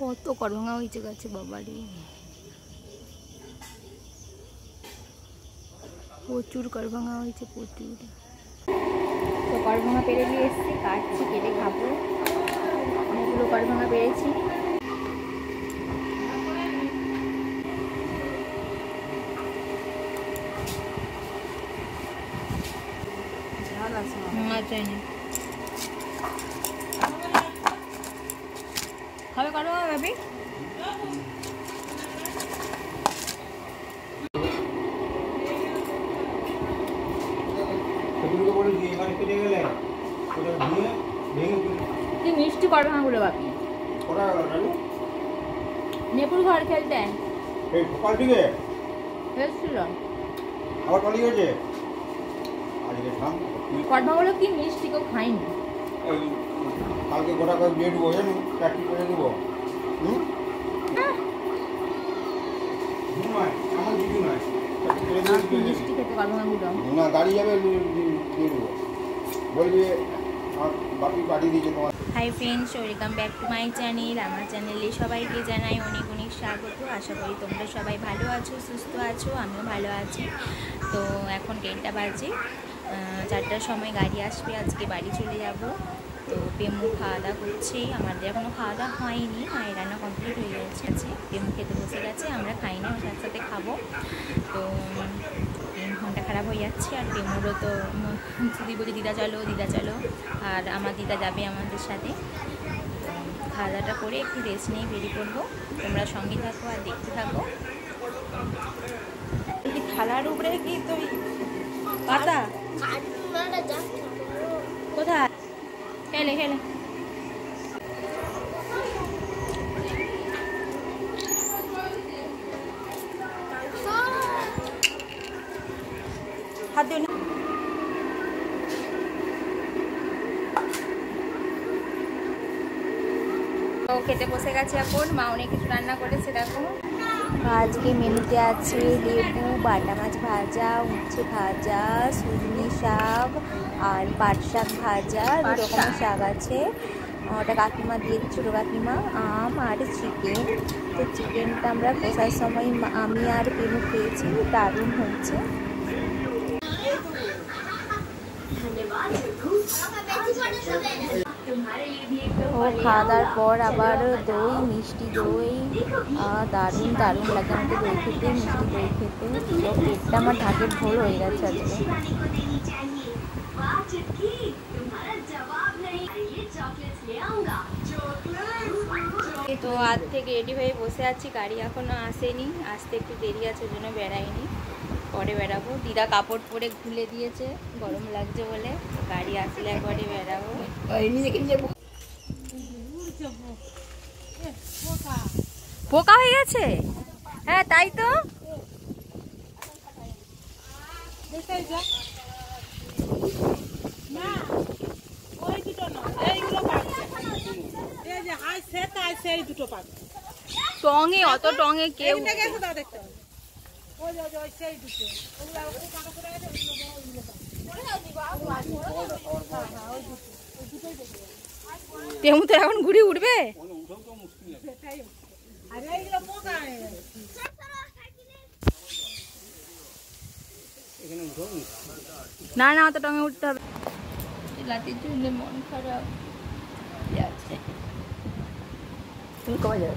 কত করভাঙা হয়েছে গাছে বাবারে, প্রচুর করভাঙা হয়েছে প্রচুর। তো করভাঙা পেরে নিয়ে এসেছি, কাটছি, কেটে খাবো। অনেকগুলো করভাঙা পেরেছি। খাবে করভাঙা ভাবি? কি মিষ্টি করভাঙা গুলো বাপি, নেপুর ঘর খেলতে এসেছিল। করভাঙাগুলো কি মিষ্টি, কেউ খাইনি। কালকে গোটা করে দিয়ে দেবো, জানো, চারটি করে দেবো। মিষ্টি খেতে করভাঙাগুলো না, গাড়ি যাবে, দিয়ে দেবো, বলবি বাপি পাঠিয়ে দিয়েছে তোমার। Hi friends, welcome back to my channel. আমার চ্যানেলে সবাইকে জানাই অনেক অনেক স্বাগত। আশা করি তোমরা সবাই ভালো আছো, সুস্থ আছো, আমিও ভালো আছি। তো এখন 1:30 বাজে, 4টার সময় গাড়ি আসবে, আজকে বাড়ি চলে যাব। তো পেমু খাওয়া দাওয়া করছে, আমাদের এখনও খাওয়া দাওয়া হয়নি, মায়ের রান্না কমপ্লিট হয়ে গেছে। পেমু খেতে বসে গেছে, আমরা খাইনি, ওর সাথে সাথে খাবো। তো ফোনটা খারাপ হয়ে যাচ্ছে, আর পেমুরও তো শুধু বলছে দিদা চলো দিদা চলো, আর আমার দিদা যাবে আমাদের সাথে। খাওয়া দাওয়াটা করে একটু রেস্ট নিয়ে বেরিয়ে পড়বো। তোমরা সঙ্গে থাকো আর দেখতে থাকো। থালার উপরে কি তুই পাতা কোথায় খেলে খেলে হাত দিও না। তো খেতে বসে গেছে এখন, মা অনেক কিছু রান্না করেছে দেখো। আজকে মেনুতে আছে লেবু, বাটা মাছ ভাজা, উচ্ছে ভাজা, সুজনি শাক আর পাট শাক ভাজা, 2 রকমের শাক আছে। ওটা কাকিমা দিয়েছে, ছোটো কাকিমা, আম আর চিকেন। তো চিকেনটা আমরা কষার সময় আমি আর পেনু খেয়েছি, দারুণ হয়েছে। ও খাওয়া দাওয়ার পর আবার দই, মিষ্টি দই, দারুণ দারুণ লাগে আমাকে দই খেতে, মিষ্টি দই খেতে। তো পেটটা আমার ঢাকের ভোর হয়ে গেছে আজকে। তো আজ থেকে রেডি হয়ে বসে আছি, গাড়ি এখনও আসেনি, আসতে একটু দেরি আছে, ওই জন্য বেড়াইনি, পরে বেড়াবো। দিদা কাপড় পরে খুলে দিয়েছে, গরম লাগছে বলে। গাড়ি আসলে একবারে বেড়াবো। পোকা হয়ে গেছে, হ্যাঁ তাই তো। টঙে অত টঙে কেউ তেমন তো এখন ঘুরে উঠবে। না না, অত টঙে উঠতে হবে। লাতির জন্য মন খারাপ। তুমি কবে যাবে?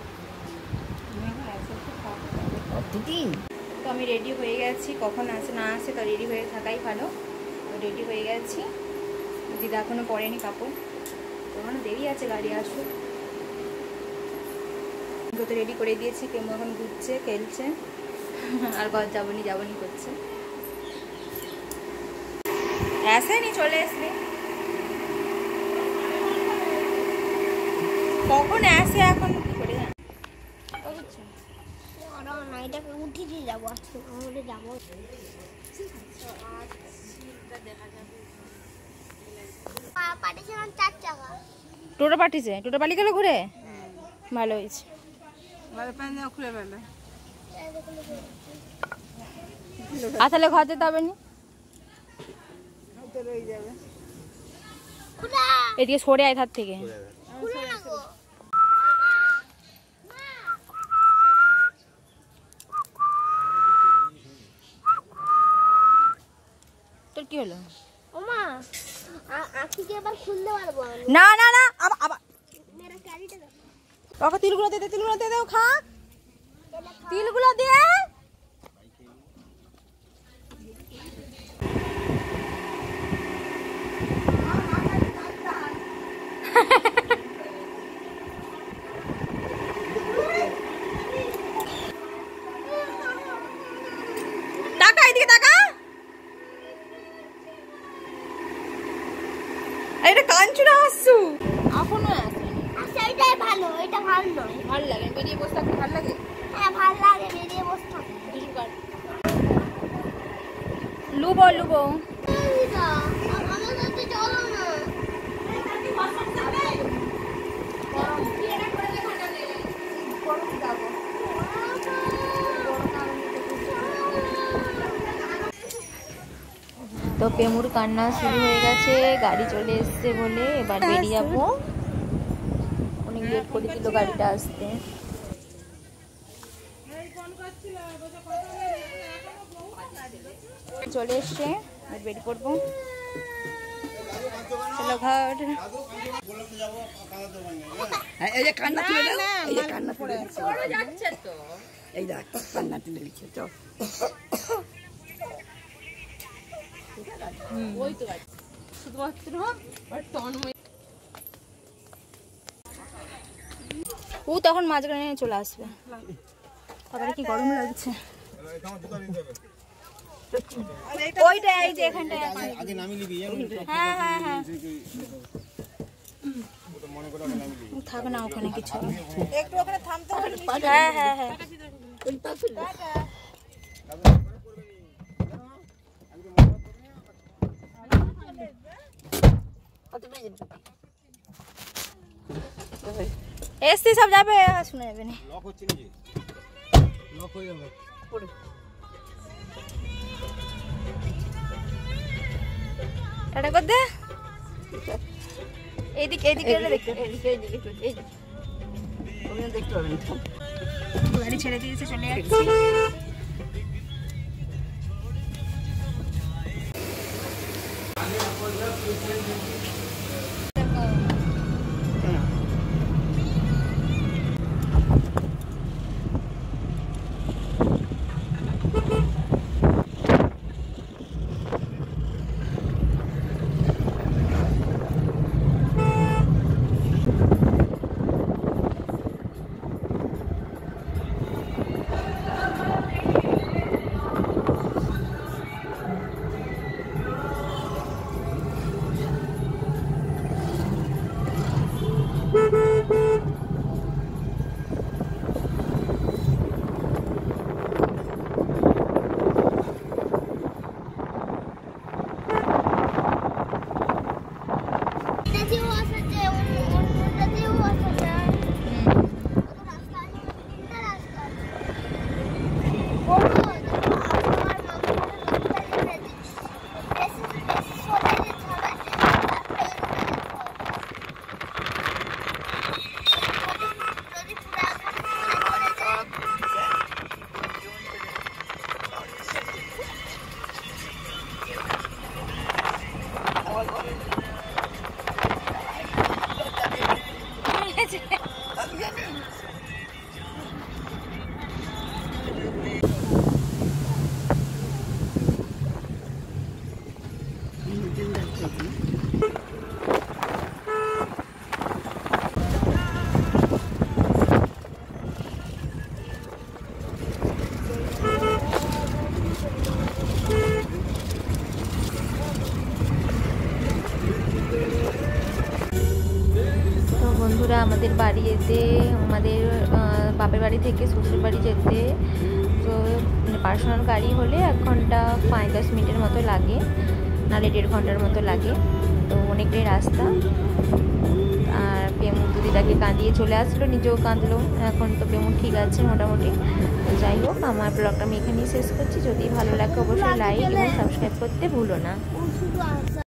তো আমি রেডি হয়ে গেছি, কখন আসে না আসে তো রেডি হয়ে থাকাই ভালো। তো রেডি হয়ে গেছি, দিদা এখনো পরেনি কাপড়, তখন দেরি আছে, গাড়ি আসুক। তো রেডি করে দিয়েছি, কেউ এখন ঘুরছে, খেলছে, আর ঘর যাবনি যাবনি করছে। আসেনি, চলে আসবে, কখন আসে এখন কি করে জানো। টোটো পাঠিয়েছে, টোটো পালি গেল ঘুরে, ভালো হয়েছে। তাহলে ঘর যেতে হবে না, এদিকে সরে আয় ধার থেকে। কি হলো? ওমা আখিকে এবার খুলতে পারবো আমি। না না না, আবার মেরা ক্যারিটা দাও। বাবা তিলগুলো দে, তিলগুলো দে, দাও খা, তিলগুলো দে। টাকা এদিকে টাকা। এটা কাঞ্চনা হাসু এখনো আসেনি। আচ্ছা এটাই ভালো, এটা ভালো নয়। ভালো লাগে বেরিয়ে বসে থাকতে, ভালো লাগে। হ্যাঁ ভালো লাগে বেরিয়ে বসে থাকতে। লুবো লুবো আমার সাথে চলো না। তো পেমুর কান্না শুরু হয়ে গেছে, গাড়ি চলে এসছে বলে এবার বেরিয়ে যাবো। অনেক লেট করে দিল গাড়িটা আসতে। চলে এসছে, বেরিয়ে পড়বো। চলো ঘর। এই যে কান্না তুলে দাও, এই যে কান্না তুলে দিচ্ছে, যাচ্ছে তো। এই দেখ কান্না তুলে দিচ্ছে। চল ওই তো শুধুমাত্র ও তখন মাঝখানে চলে আসবে। তারপরে কি গরম লাগছে। ওইটা এই যে এখানটায় আগে নামিয়ে নিবি। হ্যাঁ হ্যাঁ হ্যাঁ থাক না ওখানে কিছু। একটু ওখানে থামতে হবে। হ্যাঁ হ্যাঁ হ্যাঁ এসছি সব যাবে, শুনে যাবে না। লক হচ্ছে নাকি? লক হয়ে যাবে। টাটা কর দে। এইদিকে এইদিকে এলে দেখতে দেখতে পাবেন। গাড়ি ছেড়ে দিয়েছে, চলে যাচ্ছি। বন্ধুরা আমাদের বাড়ি যেতে, আমাদের বাপের বাড়ি থেকে শ্বশুর বাড়ি যেতে তো পার্সোনাল গাড়ি হলে 1 ঘন্টা 5-10 মিনিটের মতো লাগে, নাহলে 1.5 ঘন্টার মতো লাগে। তো অনেকটাই রাস্তা। আর পেমু দিদাকে কাঁদিয়ে চলে আসলো, নিজেও কাঁদলো। এখন তো পেমু ঠিক আছে মোটামুটি। তো যাই হোক, আমার ব্লগটা আমি এখানেই শেষ করছি। যদি ভালো লাগে অবশ্যই লাইক এবং সাবস্ক্রাইব করতে ভুলো না।